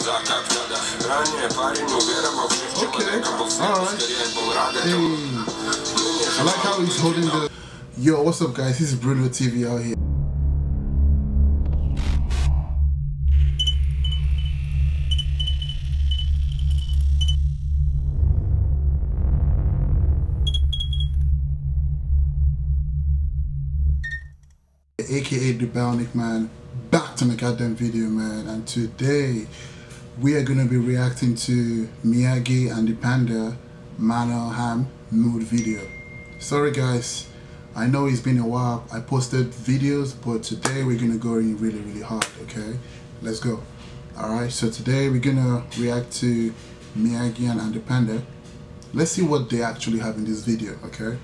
I like how he's holding the... Yo, what's up guys? This is Bruno TV out here. AKA the Bionic Man, back to my goddamn video, man. And today we are gonna be reacting to Miyagi and the Panda Manor Ham nude video. Sorry guys, I know it's been a while. I posted videos, but today we're gonna go in really hard. Okay, let's go. Alright, so today we're gonna react to Miyagi and the Panda. Let's see what they actually have in this video. Okay.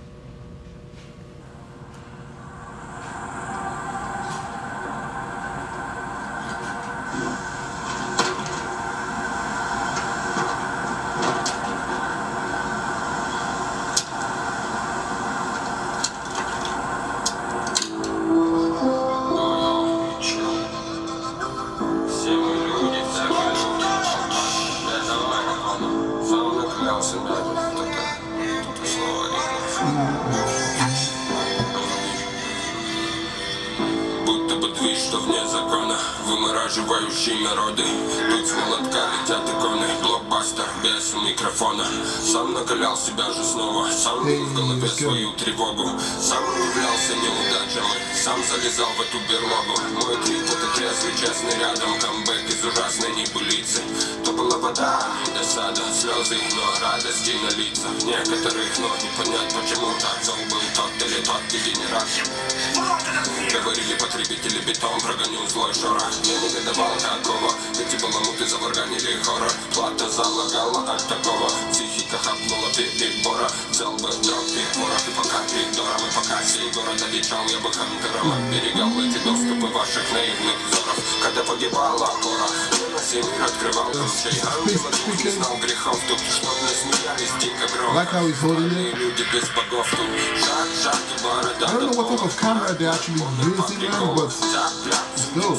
Будто бы движ, что вне закона, вымораживающий народы. Тут с молотка летят иконы, блокбастер без микрофона. Сам накалял себя же снова, сам бил в голове свою тревогу. Сам удивлялся неудачам, сам залезал в эту берлогу. Мой клип это трезвый, честный рядом, камбэк из ужасной небылицы. То была вода, не досада, слезы, но радости на лицах некоторых, но не понять, почему так зол был тот или тот дегенерат. Говорили потребители бетон, прогоню злой шорох. Я негодовал какого, эти баламуты заварганили хоррор. Плата залагала от такого, психика хапнула перебора. Взял бы дроп и порох, и пока коридором, и пока сей город одичал, я бы хантером оберегал эти доступы ваших наивных взоров. Когда погибала опора, выносил мир, открывал ключей. Ангелы не знал грехов тут, чтоб не смеялись дико громко. Люди без богов тут, шаг и борода. I don't know what type of camera they're actually using, man, but still.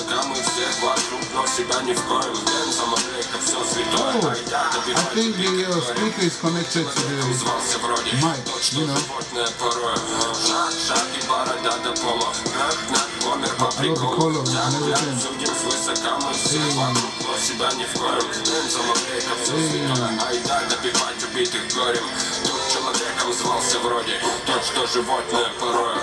Oh, I think the speaker is connected to the mic, you know. I love the color and everything. Человеком звался вроде тот, что животное порою.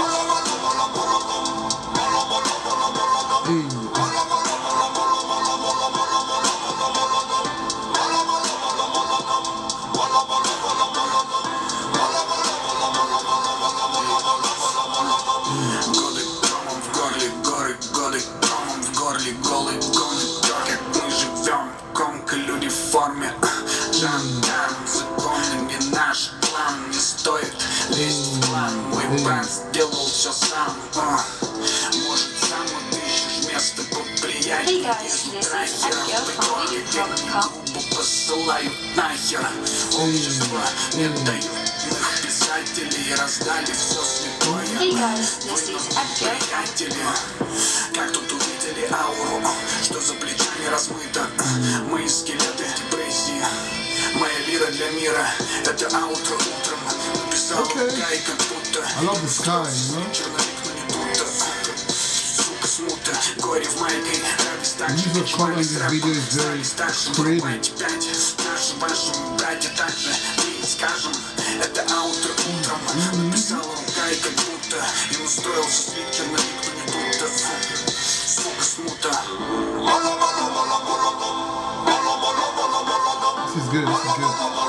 Годы громом в горле, горы, годы громом в горле, голый гоны, как мы живем, громко люди в форме. Жандарм, законы не наш план, не стоит лезть в план. Мой брат сделал все сам. Может, сам отыщешь место поприятнее. Губу посылают нахер. Общество не дают их писателей, раздали все святое. Вы приятели, как тут увидели ауру, что за плечами размыто. Мои скелеты депрессии, моя лира для мира. Это аутро утром написал Кай, как будто. I love the sky, you know? Горе в майке, радость так же. Music color in this video is very creative. Нашим вашим братья также мы скажем, это аутро утром написал Кай, как будто им устроился слик, черновик, но не тут-то. Сука, смута. This is good, this is good.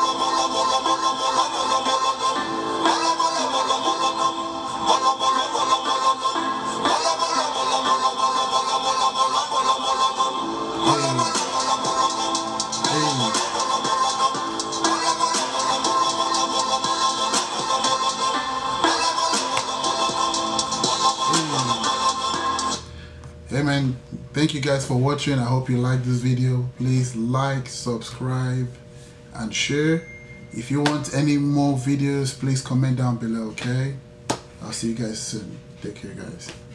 Hey man, thank you guys for watching. I hope you liked this video. Please like, subscribe and share. If you want any more videos, please comment down below, okay? I'll see you guys soon. Take care guys.